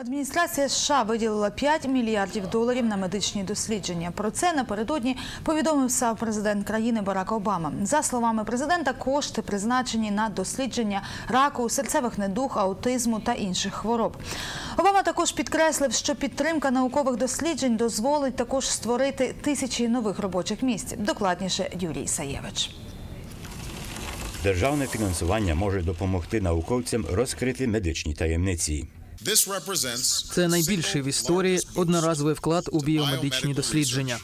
Адміністрація США виділила $5 мільярдів на медичні дослідження. Про це напередодні повідомив сам президент країни Барак Обама. За словами президента, кошти призначені на дослідження раку, серцевих недуг, аутизму та інших хвороб. Обама також підкреслив, що підтримка наукових досліджень дозволить також створити тисячі нових робочих місць. Докладніше Юрій Саєвич. Державне фінансування може допомогти науковцям розкрити медичні таємниці. Це найбільший в історії одноразовий вклад у біомедичні дослідження.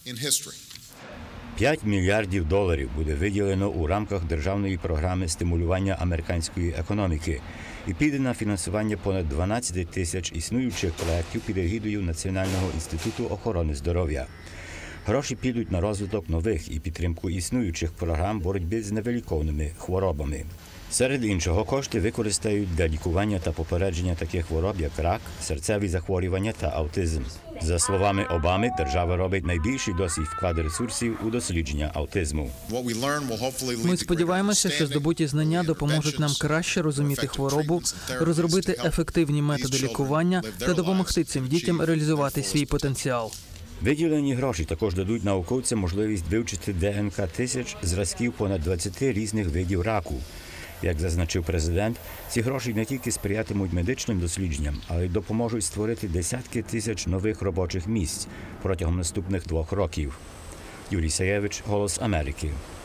$5 мільярдів буде виділено у рамках державної програми стимулювання американської економіки і піде на фінансування понад 12 тисяч існуючих проєктів під егідою Національного інституту охорони здоров'я. Гроші підуть на розвиток нових і підтримку існуючих програм боротьби з невиліковними хворобами. Серед іншого, кошти використають для лікування та попередження таких хвороб, як рак, серцеві захворювання та аутизм. За словами Обами, держава робить найбільший досі вклад ресурсів у дослідження аутизму. Ми сподіваємося, що здобуті знання допоможуть нам краще розуміти хворобу, розробити ефективні методи лікування та допомогти цим дітям реалізувати свій потенціал. Виділені гроші також дадуть науковцям можливість вивчити ДНК тисяч зразків понад 20 різних видів раку. Як зазначив президент, ці гроші не тільки сприятимуть медичним дослідженням, але й допоможуть створити десятки тисяч нових робочих місць протягом наступних 2 років. Юрій Саєвич, «Голос Америки».